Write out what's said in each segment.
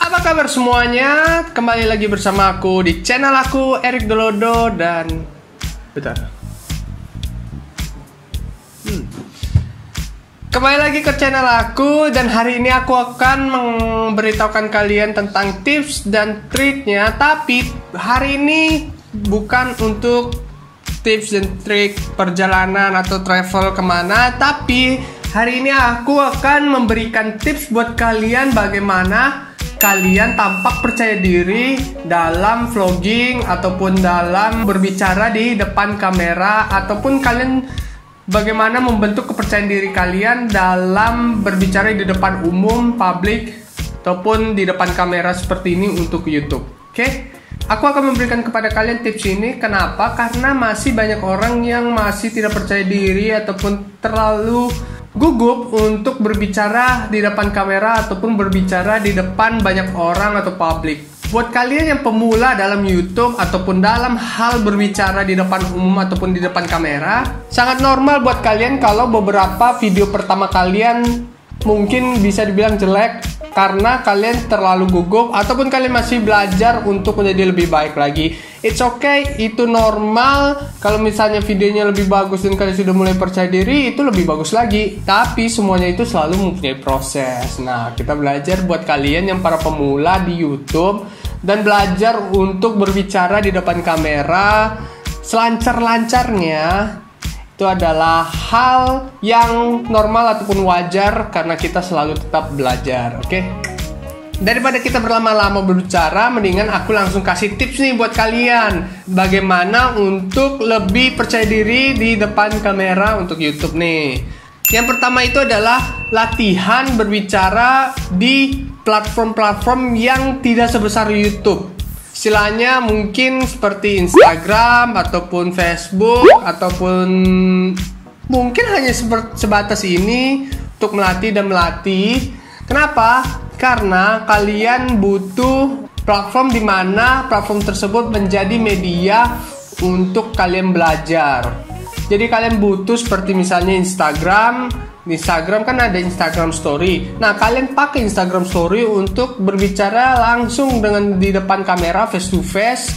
Apa kabar semuanya? Kembali lagi bersama aku di channel aku, Erik Dolodo. Dan kembali lagi ke channel aku. Dan hari ini aku akan memberitahukan kalian tentang tips dan triknya. Tapi hari ini bukan untuk tips dan trik perjalanan atau travel kemana. Tapi hari ini aku akan memberikan tips buat kalian bagaimana kalian tampak percaya diri dalam vlogging ataupun dalam berbicara di depan kamera, ataupun kalian bagaimana membentuk kepercayaan diri kalian dalam berbicara di depan umum, publik, ataupun di depan kamera seperti ini untuk YouTube. Oke? Aku akan memberikan kepada kalian tips ini. Kenapa? Karena masih banyak orang yang masih tidak percaya diri ataupun terlalu gugup untuk berbicara di depan kamera ataupun berbicara di depan banyak orang atau publik. Buat kalian yang pemula dalam YouTube ataupun dalam hal berbicara di depan umum ataupun di depan kamera, sangat normal buat kalian kalau beberapa video pertama kalian mungkin bisa dibilang jelek karena kalian terlalu gugup ataupun kalian masih belajar untuk menjadi lebih baik lagi. It's okay, itu normal. Kalau misalnya videonya lebih bagus dan kalian sudah mulai percaya diri, itu lebih bagus lagi. Tapi semuanya itu selalu mempunyai proses. Nah, kita belajar buat kalian yang para pemula di YouTube dan belajar untuk berbicara di depan kamera selancar-lancarnya. Itu adalah hal yang normal ataupun wajar karena kita selalu tetap belajar, oke? Daripada kita berlama-lama berbicara, mendingan aku langsung kasih tips nih buat kalian bagaimana untuk lebih percaya diri di depan kamera untuk YouTube nih. Yang pertama itu adalah latihan berbicara di platform-platform yang tidak sebesar YouTube. Istilahnya mungkin seperti Instagram ataupun Facebook ataupun mungkin hanya sebatas ini untuk melatih dan melatih. Kenapa? Karena kalian butuh platform di mana platform tersebut menjadi media untuk kalian belajar. Jadi kalian butuh seperti misalnya Instagram kan ada Instagram Story. Nah, kalian pakai Instagram Story untuk berbicara langsung di depan kamera face to face.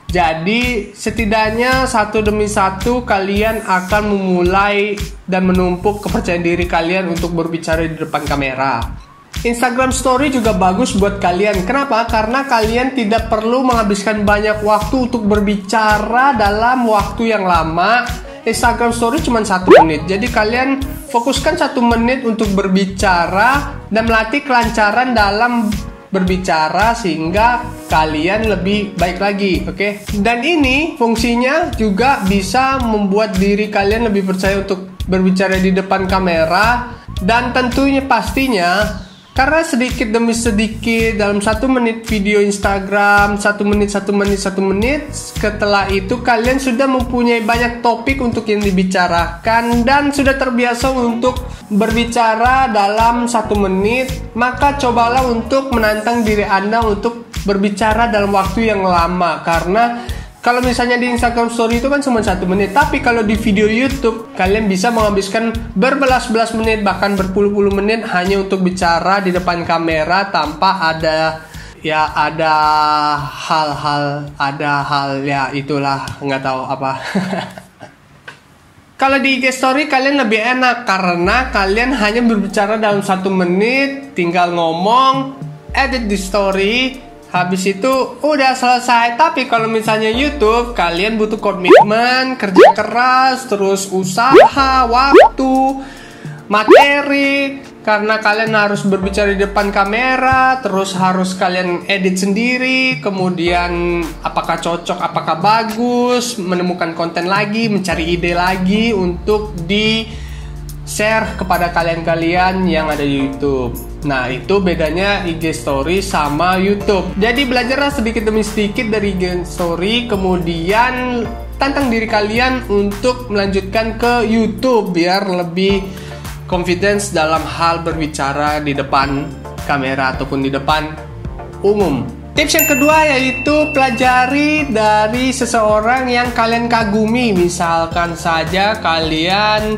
Jadi setidaknya satu demi satu kalian akan memulai dan menumpuk kepercayaan diri kalian untuk berbicara di depan kamera. Instagram Story juga bagus buat kalian. Kenapa? Karena kalian tidak perlu menghabiskan banyak waktu untuk berbicara dalam waktu yang lama. Instagram Story cuma 1 menit. Jadi kalian fokuskan 1 menit untuk berbicara dan melatih kelancaran dalam berbicara sehingga kalian lebih baik lagi, oke? Dan ini fungsinya juga bisa membuat diri kalian lebih percaya untuk berbicara di depan kamera. Dan tentunya pastinya karena sedikit demi sedikit dalam 1 menit video Instagram, 1 menit, setelah itu kalian sudah mempunyai banyak topik untuk yang dibicarakan dan sudah terbiasa untuk berbicara dalam 1 menit. Maka cobalah untuk menantang diri Anda untuk berbicara dalam waktu yang lama. Karena kalau misalnya di Instagram Story itu kan cuma 1 menit, tapi kalau di video YouTube kalian bisa menghabiskan berbelas-belas menit bahkan berpuluh-puluh menit hanya untuk bicara di depan kamera tanpa ada hal ya itulah nggak tahu apa. Kalau di IG Story kalian lebih enak karena kalian hanya berbicara dalam 1 menit, tinggal ngomong, edit di story. Habis itu udah selesai. Tapi kalau misalnya YouTube, kalian butuh komitmen, kerja keras, terus usaha, waktu, materi. Karena kalian harus berbicara di depan kamera, terus harus kalian edit sendiri. Kemudian apakah cocok, apakah bagus, menemukan konten lagi, mencari ide lagi untuk di-share kepada kalian-kalian yang ada di YouTube. Nah, itu bedanya IG Story sama YouTube. Jadi belajarlah sedikit demi sedikit dari IG Story, kemudian tantang diri kalian untuk melanjutkan ke YouTube biar lebih confidence dalam hal berbicara di depan kamera ataupun di depan umum. Tips yang kedua yaitu pelajari dari seseorang yang kalian kagumi. Misalkan saja kalian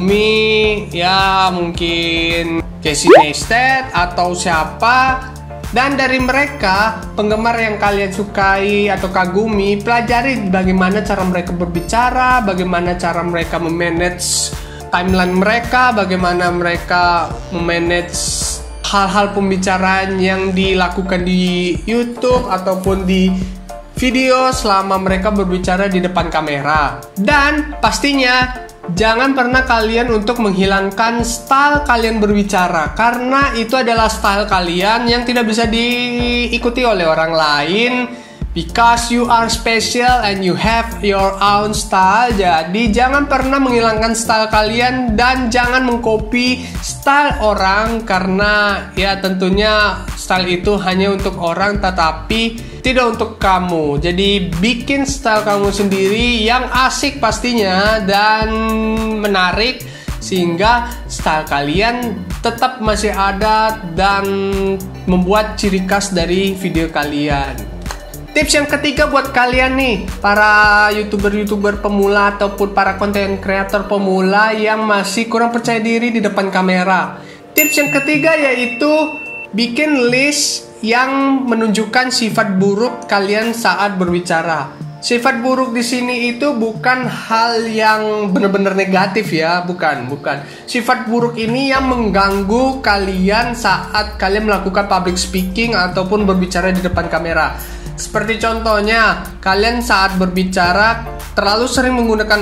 mengagumi ya mungkin Casey Neistat atau siapa Dan dari mereka, penggemar yang kalian sukai atau kagumi, pelajari bagaimana cara mereka berbicara, bagaimana cara mereka memanage timeline mereka, bagaimana mereka memanage hal-hal pembicaraan yang dilakukan di YouTube ataupun di video selama mereka berbicara di depan kamera. Dan pastinya jangan pernah kalian untuk menghilangkan style kalian berbicara, karena itu adalah style kalian yang tidak bisa diikuti oleh orang lain. Because you are special and you have your own style. Jadi jangan pernah menghilangkan style kalian dan jangan mengcopy style orang, karena ya tentunya style itu hanya untuk orang tetapi tidak untuk kamu. Jadi bikin style kamu sendiri yang asik pastinya dan menarik, sehingga style kalian tetap masih ada dan membuat ciri khas dari video kalian. Tips yang ketiga buat kalian nih, para YouTuber pemula ataupun para content creator pemula yang masih kurang percaya diri di depan kamera. Tips yang ketiga yaitu bikin list yang menunjukkan sifat buruk kalian saat berbicara. Sifat buruk di sini itu bukan hal yang benar-benar negatif ya, bukan. Sifat buruk ini yang mengganggu kalian saat kalian melakukan public speaking ataupun berbicara di depan kamera. Seperti contohnya, kalian saat berbicara terlalu sering menggunakan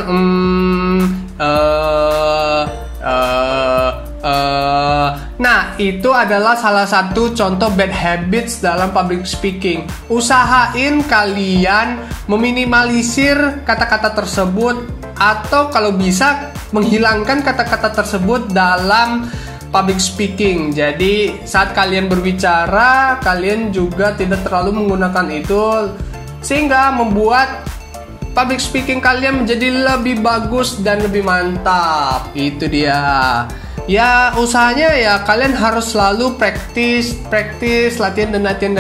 Nah, itu adalah salah satu contoh bad habits dalam public speaking. Usahain kalian meminimalisir kata-kata tersebut, atau kalau bisa menghilangkan kata-kata tersebut dalam public speaking. Jadi saat kalian berbicara, kalian juga tidak terlalu menggunakan itu, sehingga membuat public speaking kalian menjadi lebih bagus dan lebih mantap. Itu dia. Ya usahanya ya kalian harus selalu praktis, latihan,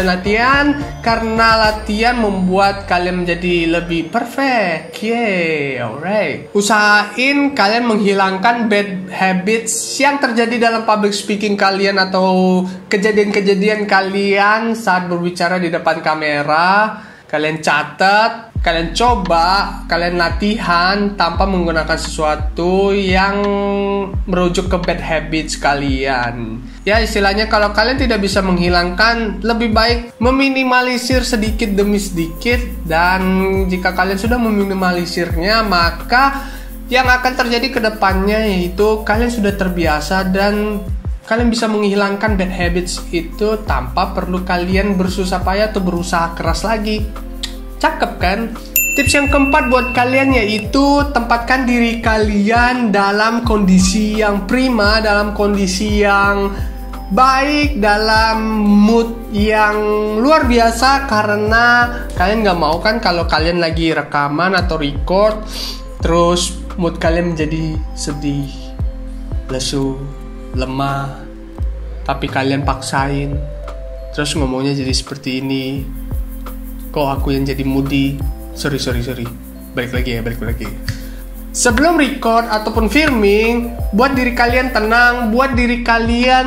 karena latihan membuat kalian menjadi lebih perfect. Alright. Usahain kalian menghilangkan bad habits yang terjadi dalam public speaking kalian atau kejadian-kejadian kalian saat berbicara di depan kamera. Kalian catat, kalian coba, kalian latihan tanpa menggunakan sesuatu yang merujuk ke bad habits kalian. Ya istilahnya kalau kalian tidak bisa menghilangkan, lebih baik meminimalisir sedikit demi sedikit. Dan jika kalian sudah meminimalisirnya, maka yang akan terjadi ke depannya yaitu kalian sudah terbiasa dan kalian bisa menghilangkan bad habits itu tanpa perlu kalian bersusah payah atau berusaha keras lagi. Cakep kan? Tips yang keempat buat kalian yaitu tempatkan diri kalian dalam kondisi yang prima, dalam kondisi yang baik, dalam mood yang luar biasa. Karena kalian gak mau kan kalau kalian lagi rekaman atau record terus mood kalian menjadi sedih, lesu, lemah, tapi kalian paksain terus ngomongnya jadi seperti ini. Kok aku yang jadi moody? Sorry. Balik lagi. Sebelum record ataupun filming, buat diri kalian tenang, buat diri kalian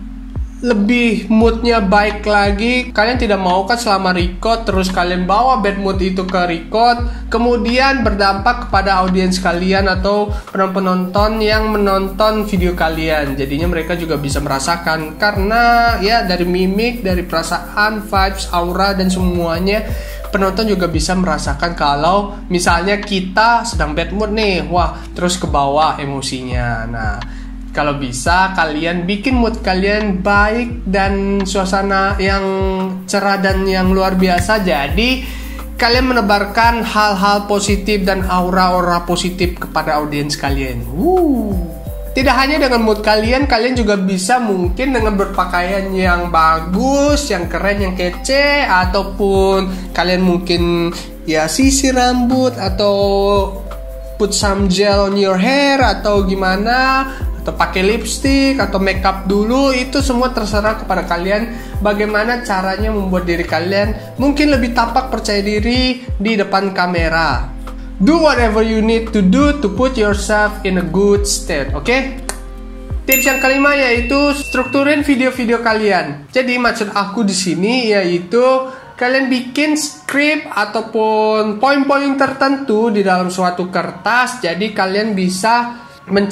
lebih moodnya baik lagi. Kalian tidak mau kan selama record terus kalian bawa bad mood itu ke record, kemudian berdampak kepada audiens kalian atau penonton yang menonton video kalian. Jadinya mereka juga bisa merasakan, karena ya dari mimik, dari perasaan, vibes, aura dan semuanya, penonton juga bisa merasakan kalau misalnya kita sedang bad mood nih, wah terus ke bawah emosinya. Nah, kalau bisa kalian bikin mood kalian baik dan suasana yang cerah dan yang luar biasa. Jadi kalian menebarkan hal-hal positif dan aura-aura positif kepada audiens kalian. Tidak hanya dengan mood kalian juga bisa mungkin dengan berpakaian yang bagus, yang keren, yang kece, ataupun kalian mungkin ya sisir rambut atau put some gel on your hair atau gimana, atau pakai lipstick atau makeup dulu. Itu semua terserah kepada kalian bagaimana caranya membuat diri kalian mungkin lebih tampak percaya diri di depan kamera. Do whatever you need to do to put yourself in a good state, okay? Tips yang kelima yaitu strukturin video-video kalian. Jadi maksud aku di sini yaitu kalian bikin skrip ataupun poin-poin tertentu di dalam suatu kertas. Jadi kalian bisa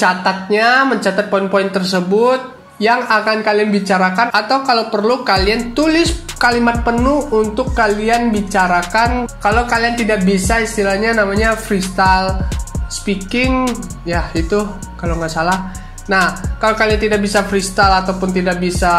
mencatat poin-poin tersebut yang akan kalian bicarakan, atau kalau perlu kalian tulis kalimat penuh untuk kalian bicarakan. Kalau kalian tidak bisa, istilahnya namanya freestyle speaking ya, itu kalau nggak salah. Nah, kalau kalian tidak bisa freestyle ataupun tidak bisa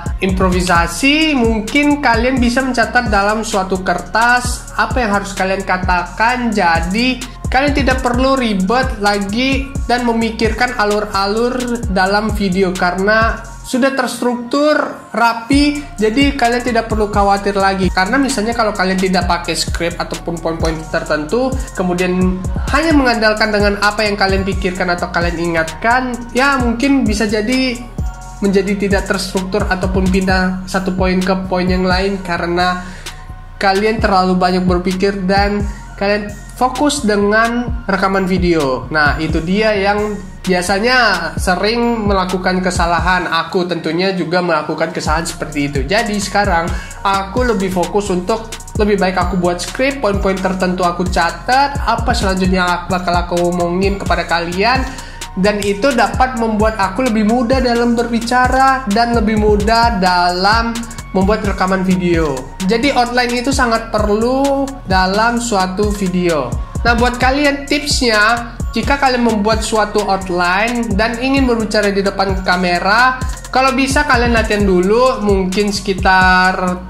improvisasi, mungkin kalian bisa mencatat dalam suatu kertas apa yang harus kalian katakan. Jadi kalian tidak perlu ribet lagi dan memikirkan alur-alur dalam video karena sudah terstruktur rapi. Jadi kalian tidak perlu khawatir lagi, karena misalnya kalau kalian tidak pakai script ataupun poin-poin tertentu, kemudian hanya mengandalkan dengan apa yang kalian pikirkan atau kalian ingatkan, ya mungkin bisa jadi menjadi tidak terstruktur ataupun pindah satu poin ke poin yang lain karena kalian terlalu banyak berpikir dan kalian fokus dengan rekaman video. Nah, itu dia yang biasanya sering melakukan kesalahan. Aku tentunya juga melakukan kesalahan seperti itu. Jadi sekarang aku lebih fokus untuk lebih baik aku buat script, poin-poin tertentu aku catat, apa selanjutnya bakal aku omongin kepada kalian, dan itu dapat membuat aku lebih mudah dalam berbicara dan lebih mudah dalam membuat rekaman video. Jadi outline itu sangat perlu dalam suatu video. Nah, buat kalian tipsnya, jika kalian membuat suatu outline dan ingin berbicara di depan kamera, kalau bisa kalian latihan dulu mungkin sekitar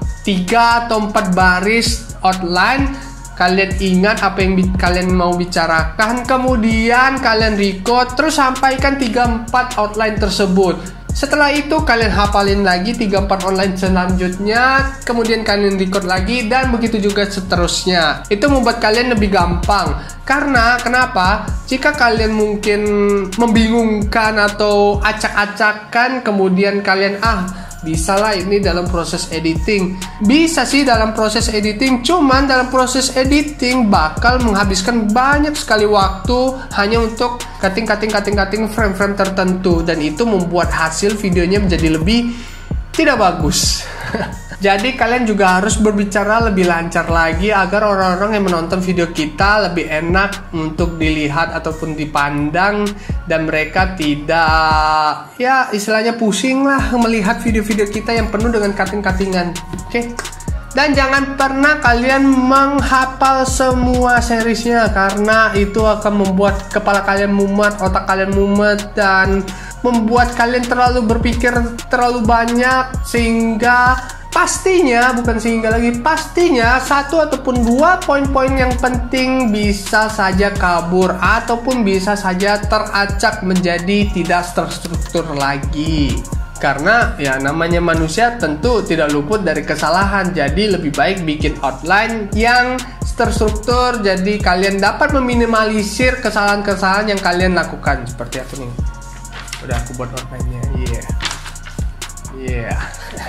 3 atau 4 baris outline. Kalian ingat apa yang kalian mau bicarakan, kemudian kalian record, terus sampaikan 3-4 outline tersebut. Setelah itu kalian hafalin lagi 3-4 online selanjutnya, kemudian kalian record lagi, dan begitu juga seterusnya. Itu membuat kalian lebih gampang. Karena kenapa? Jika kalian mungkin membingungkan atau acak-acakan, kemudian kalian bisa lah ini dalam proses editing. Bisa sih dalam proses editing, cuman dalam proses editing bakal menghabiskan banyak sekali waktu hanya untuk cutting frame-frame tertentu, dan itu membuat hasil videonya menjadi lebih tidak bagus. Jadi kalian juga harus berbicara lebih lancar lagi agar orang-orang yang menonton video kita lebih enak untuk dilihat ataupun dipandang, dan mereka tidak, ya istilahnya pusing lah melihat video-video kita yang penuh dengan cutting-cuttingan. Oke? Dan jangan pernah kalian menghafal semua seriesnya, karena itu akan membuat kepala kalian mumet, otak kalian mumet, dan membuat kalian terlalu berpikir terlalu banyak, sehingga pastinya satu ataupun 2 poin-poin yang penting bisa saja kabur ataupun bisa saja teracak menjadi tidak terstruktur lagi. Karena ya namanya manusia tentu tidak luput dari kesalahan. Jadi lebih baik bikin outline yang terstruktur, jadi kalian dapat meminimalisir kesalahan-kesalahan yang kalian lakukan. Seperti apa nih? Udah aku buat outline-nya. Yeah.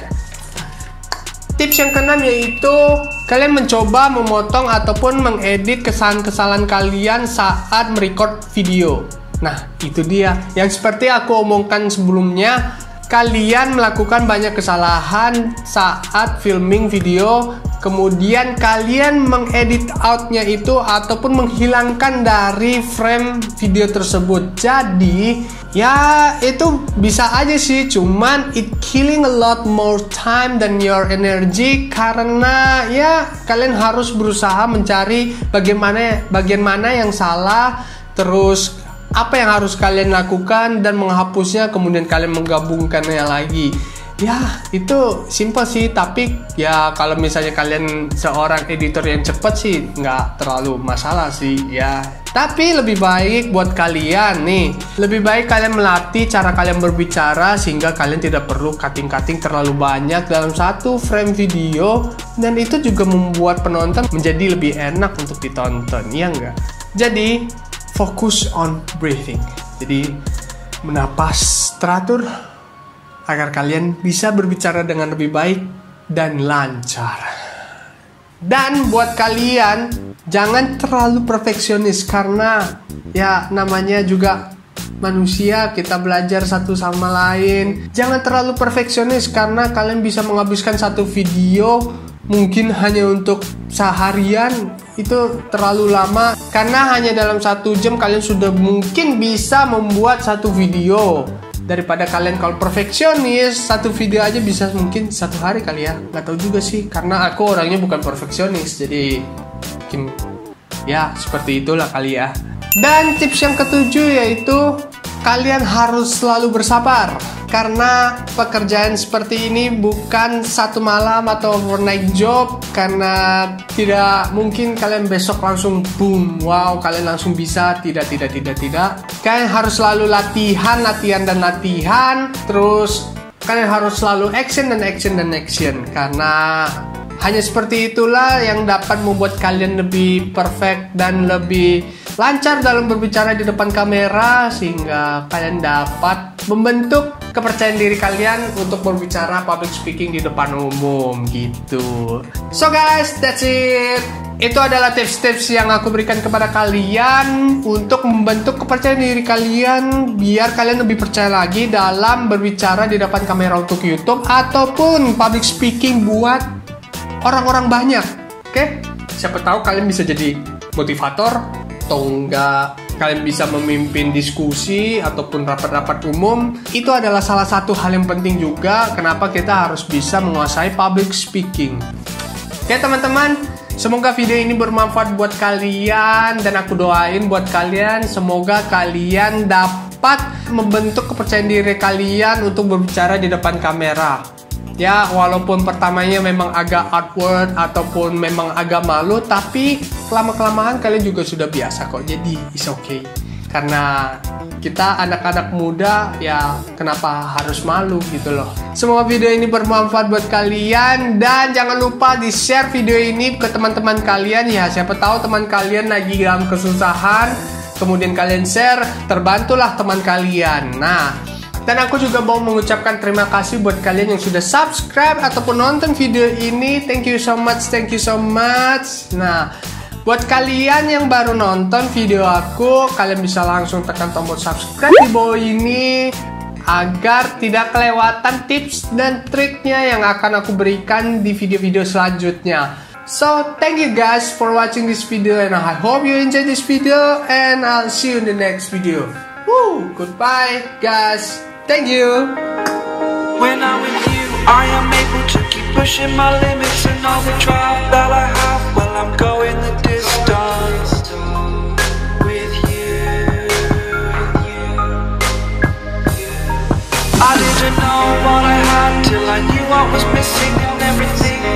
Tips yang keenam yaitu kalian mencoba memotong ataupun mengedit kesalahan-kesalahan kalian saat merecord video. Nah, itu dia yang seperti aku omongkan sebelumnya. Kalian melakukan banyak kesalahan saat filming video, kemudian kalian mengedit outnya itu ataupun menghilangkan dari frame video tersebut. Jadi ya itu bisa aja sih, cuman it killing a lot more time than your energy, karena ya kalian harus berusaha mencari bagian mana yang salah, terus apa yang harus kalian lakukan dan menghapusnya, kemudian kalian menggabungkannya lagi. Ya itu simple sih, tapi ya kalau misalnya kalian seorang editor yang cepat sih nggak terlalu masalah sih ya. Tapi lebih baik buat kalian nih, lebih baik kalian melatih cara kalian berbicara sehingga kalian tidak perlu cutting terlalu banyak dalam satu frame video, dan itu juga membuat penonton menjadi lebih enak untuk ditonton, ya enggak? Jadi fokus on breathing. Jadi menapas teratur agar kalian bisa berbicara dengan lebih baik dan lancar. Dan buat kalian jangan terlalu perfeksionis, karena ya namanya juga manusia, kita belajar satu sama lain. Jangan terlalu perfeksionis karena kalian bisa menghabiskan satu video mungkin hanya untuk seharian, itu terlalu lama. Karena hanya dalam 1 jam kalian sudah mungkin bisa membuat satu video. Daripada kalian kalau perfeksionis, satu video aja bisa mungkin 1 hari kali ya. Nggak tahu juga sih, karena aku orangnya bukan perfeksionis, jadi mungkin ya seperti itulah kali ya. Dan tips yang ketujuh yaitu kalian harus selalu bersabar. Karena pekerjaan seperti ini bukan satu malam atau overnight job. Karena tidak mungkin kalian besok langsung boom, wow kalian langsung bisa. Tidak. Kalian harus selalu latihan. Terus kalian harus selalu action. Karena hanya seperti itulah yang dapat membuat kalian lebih perfect dan lebih lancar dalam berbicara di depan kamera, sehingga kalian dapat membentuk kepercayaan diri kalian untuk berbicara public speaking di depan umum gitu. So guys, that's it. Itu adalah tips-tips yang aku berikan kepada kalian untuk membentuk kepercayaan diri kalian biar kalian lebih percaya lagi dalam berbicara di depan kamera untuk YouTube ataupun public speaking buat orang-orang banyak. Oke? Siapa tahu kalian bisa jadi motivator atau enggak, kalian bisa memimpin diskusi ataupun rapat-rapat umum. Itu adalah salah satu hal yang penting juga kenapa kita harus bisa menguasai public speaking. Oke teman-teman, semoga video ini bermanfaat buat kalian dan aku doain buat kalian semoga kalian dapat membentuk kepercayaan diri kalian untuk berbicara di depan kamera. Ya, walaupun pertamanya memang agak awkward ataupun memang agak malu, tapi lama-kelamaan kalian juga sudah biasa kok. Jadi it's okay. Karena kita anak-anak muda, ya kenapa harus malu gitu loh. Semoga video ini bermanfaat buat kalian dan jangan lupa di-share video ini ke teman-teman kalian ya. Siapa tahu teman kalian lagi dalam kesusahan, kemudian kalian share, terbantulah teman kalian. Nah, dan aku juga mau mengucapkan terima kasih buat kalian yang sudah subscribe ataupun nonton video ini. Thank you so much. Nah, buat kalian yang baru nonton video aku, kalian bisa langsung tekan tombol subscribe di bawah ini agar tidak kelewatan tips dan triknya yang akan aku berikan di video-video selanjutnya. So, thank you guys for watching this video and I hope you enjoy this video and I'll see you in the next video. Woo! Goodbye guys. Thank you. When I'm with you, I am able to keep pushing my limits and all the drive that I have. Well, I'm going the distance with you. I didn't know what I had till I knew what was missing and everything